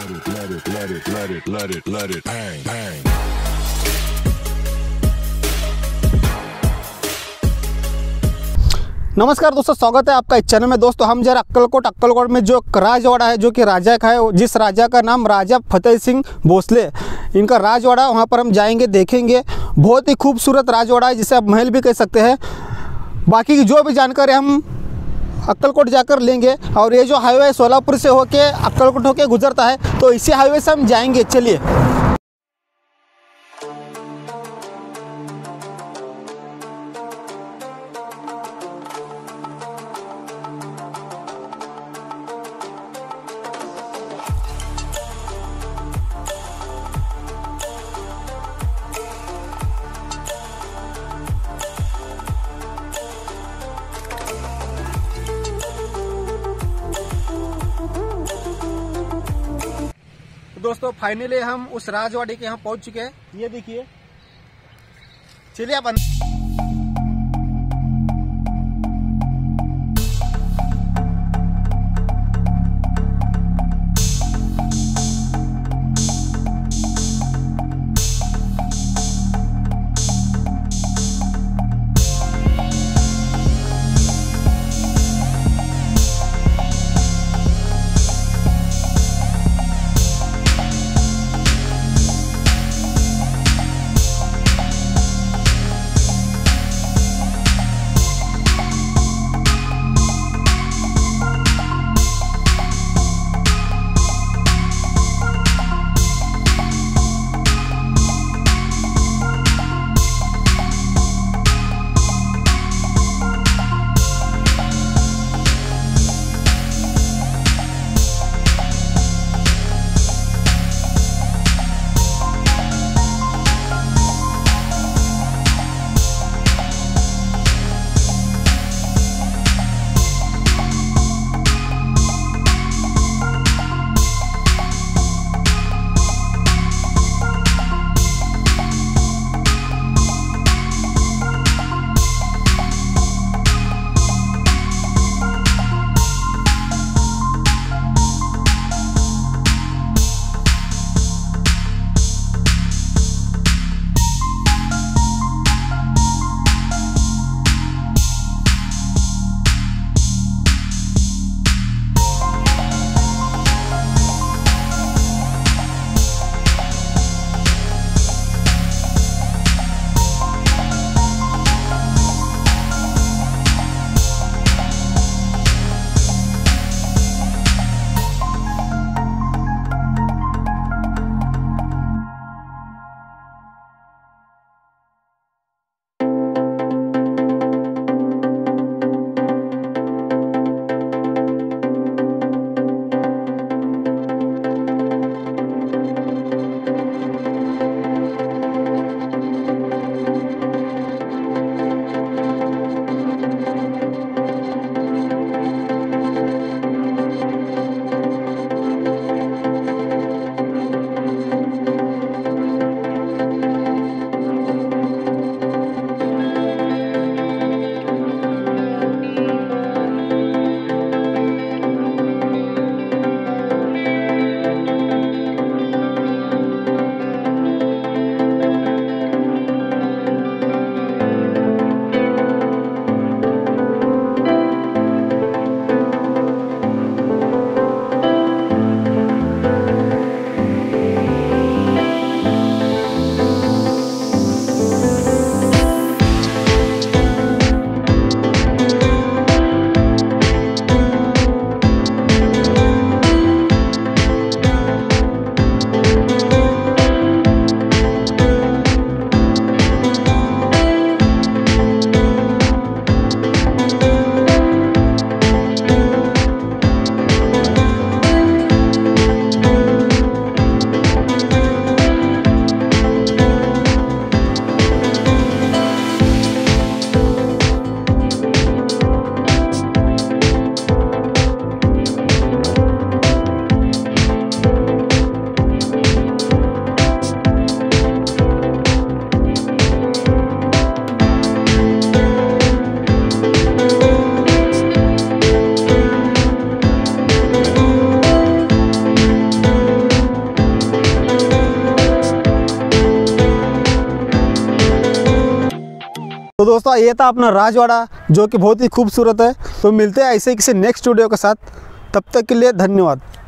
bang, bang. नमस्कार दोस्तों, स्वागत है आपका इस चैनल में। दोस्तों हम जरा अक्कलकोट में जो राजवाड़ा है, जो कि राजा का है, जिस राजा का नाम राजा फतेह सिंह भोसले, इनका राजवाड़ा, वहाँ पर हम जाएंगे, देखेंगे। बहुत ही खूबसूरत राजवाड़ा है, जिसे आप महल भी कह सकते हैं। बाकी की जो भी जानकारी हम अक्कलकोट जाकर लेंगे। और ये जो हाईवे सोलापुर से होके अक्कलकोट होके गुजरता है, तो इसी हाईवे से हम जाएंगे। चलिए। दोस्तों फाइनली हम उस राजवाड़ी के यहाँ पहुंच चुके हैं। ये देखिए, चलिए आप तो दोस्तों ये था अपना राजवाड़ा जो कि बहुत ही खूबसूरत है। तो मिलते हैं ऐसे किसी नेक्स्ट वीडियो के साथ, तब तक के लिए धन्यवाद।